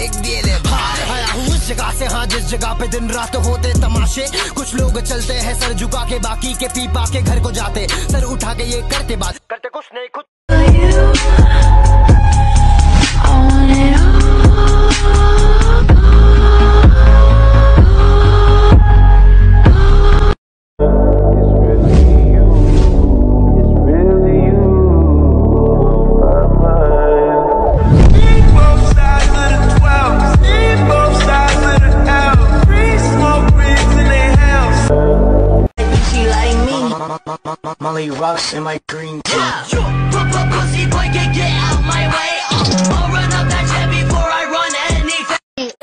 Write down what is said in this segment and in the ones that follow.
आया हूँ उस जगह से, हाँ जिस जगह पे दिन रात होते तमाशे। कुछ लोग चलते हैं सर झुका के, बाकी के पी पा के घर को जाते, सर उठा के ये करते बात करते कुछ नहीं खुद। Molly rocks in my green tea. Pussy boy, get out my way. I'll run up that jet before I run anything.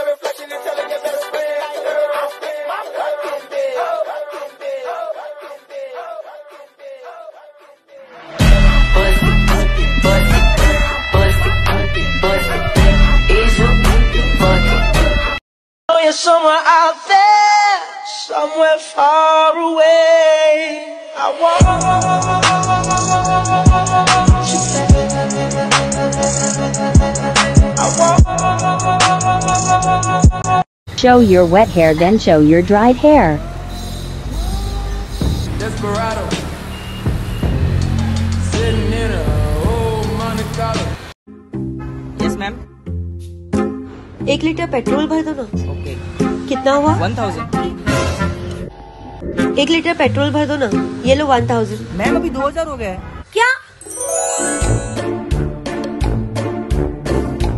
Oh, you're somewhere out there, somewhere far away. I want. Show your wet hair, then show your dried hair. Desperado, sitting in a old Monte Carlo. Yes, ma'am. 1 litre petrol भर दो ना। Okay. कितना हुआ? 1000. 1 litre petrol भर दो ना। ये लो 1000। Ma'am अभी 2000 हो गया है। क्या?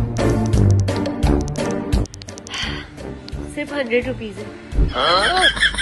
सिर्फ 100 रुपीज है।